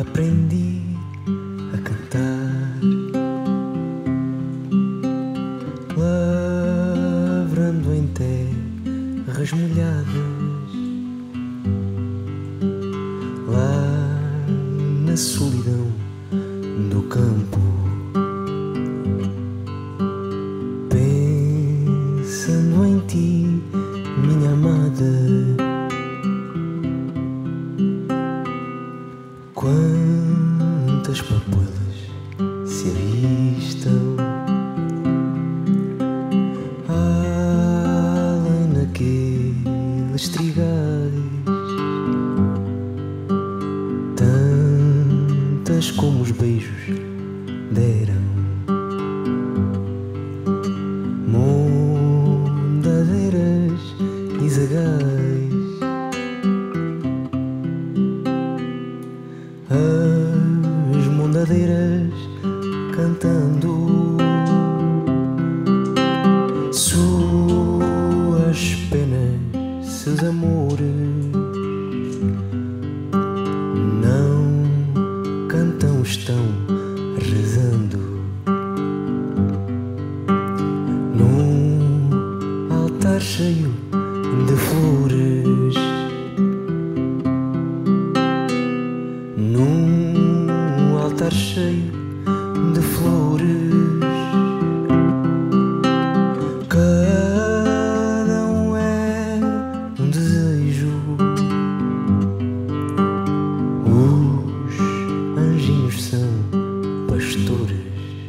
aprendi a cantar, lavrando em terras molhadas, lá na solidão do campo, pensando em ti, minha amada. Quantas papoilas se avistam além naqueles trigais, tantas como os beijos deram, mondadeiras e zagais. As mondadeiras cantando suas penas, seus amores, não cantam, estão rezando num altar cheio de flores, num altar cheio de flores. Cada um é um desejo, os anjinhos são pastores,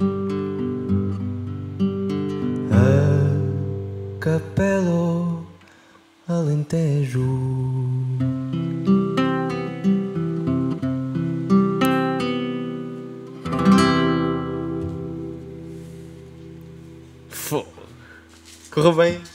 a capela ao Alentejo. Correu bem.